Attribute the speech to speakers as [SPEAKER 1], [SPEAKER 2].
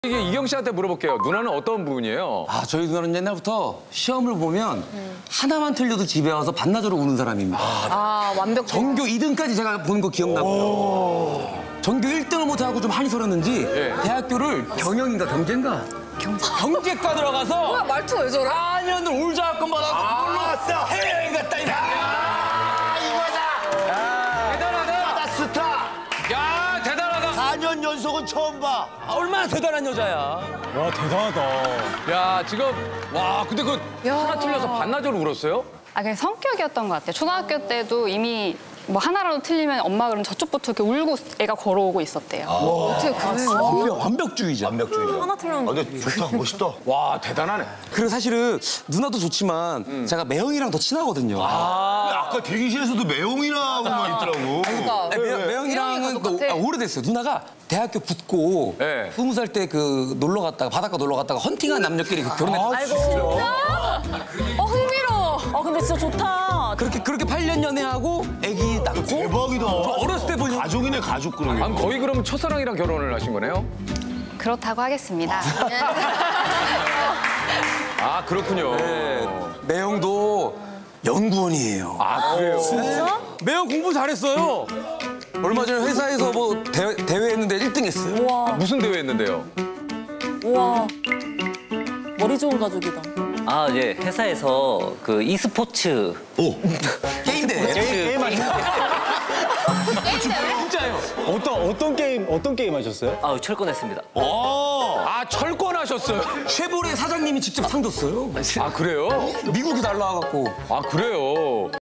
[SPEAKER 1] 이게 이경 씨한테 물어볼게요. 누나는 어떤 부분이에요?
[SPEAKER 2] 저희 누나는 옛날부터 시험을 보면 하나만 틀려도 집에 와서 반나절을 우는 사람입니다.
[SPEAKER 3] 완벽.
[SPEAKER 2] 전교 2등까지 제가 본 거 기억나고요. 전교 1등을 못하고 좀 한이 서렸는지 대학교를 경영인가 경제인가? 경제과 들어가서
[SPEAKER 3] 뭐야, 말투 왜 저래?
[SPEAKER 2] 4년을 울자학금 받아서 해외여행 갔다
[SPEAKER 1] 대단하다.
[SPEAKER 4] 스타.
[SPEAKER 1] 야, 대단하다.
[SPEAKER 4] 4년 연속은 처음 봐.
[SPEAKER 2] 얼마나 대단한 여자야.
[SPEAKER 5] 와, 대단하다.
[SPEAKER 1] 야, 지금 와, 근데 그 하나 틀려서 반나절 울었어요?
[SPEAKER 6] 그냥 성격이었던 것 같아요. 초등학교 때도 이미 뭐 하나라도 틀리면 엄마가 그럼 저쪽부터 이렇게 울고 애가 걸어오고 있었대요.
[SPEAKER 3] 어떻게 그래요?
[SPEAKER 2] 완벽주의자.
[SPEAKER 4] 완벽주의자.
[SPEAKER 3] 하나 틀면.
[SPEAKER 4] 근데 좋다, 멋있다.
[SPEAKER 1] 와, 대단하네.
[SPEAKER 2] 그리고 사실은 누나도 좋지만 제가 매형이랑 더 친하거든요.
[SPEAKER 4] 아까 대기실에서도 매형이라고만 있더라고.
[SPEAKER 3] 그러니까.
[SPEAKER 2] 매형이랑은
[SPEAKER 3] 매형이가
[SPEAKER 2] 또
[SPEAKER 3] 똑같아.
[SPEAKER 2] 오래됐어요. 누나가 대학교 붙고
[SPEAKER 1] 네.
[SPEAKER 2] 20살 때 그 놀러 갔다가 바닷가 놀러 갔다가 헌팅한 남녀끼리 결혼했어요.
[SPEAKER 3] 아이고. 흥미로워. 근데 진짜 좋다.
[SPEAKER 2] 그렇게 8년 연애하고 아기 낳고
[SPEAKER 4] 대박이다.
[SPEAKER 2] 어렸을 때 보니
[SPEAKER 4] 가족이네, 가족 그러게.
[SPEAKER 1] 아니, 거의 그럼 첫사랑이랑 결혼을 하신 거네요?
[SPEAKER 6] 그렇다고 하겠습니다.
[SPEAKER 1] 아, 그렇군요.
[SPEAKER 2] 매형도 연구원이에요.
[SPEAKER 1] 아, 그래요?
[SPEAKER 2] 매형 공부 잘했어요. 얼마 전에 회사에서 뭐 대회 했는데 1등 했어요.
[SPEAKER 3] 우와.
[SPEAKER 1] 무슨 대회 했는데요?
[SPEAKER 3] 우와. 머리 좋은 가족이다.
[SPEAKER 7] 예. 회사에서 그 e스포츠
[SPEAKER 2] 게임 대회.
[SPEAKER 1] 진짜요?
[SPEAKER 5] 어떤 게임 하셨어요?
[SPEAKER 7] 철권했습니다.
[SPEAKER 1] 아, 철권하셨어요?
[SPEAKER 2] 쉐보레 사장님이 직접 상 줬어요.
[SPEAKER 1] 아, 그래요?
[SPEAKER 2] 미국이 날라와갖고.
[SPEAKER 1] 아, 그래요?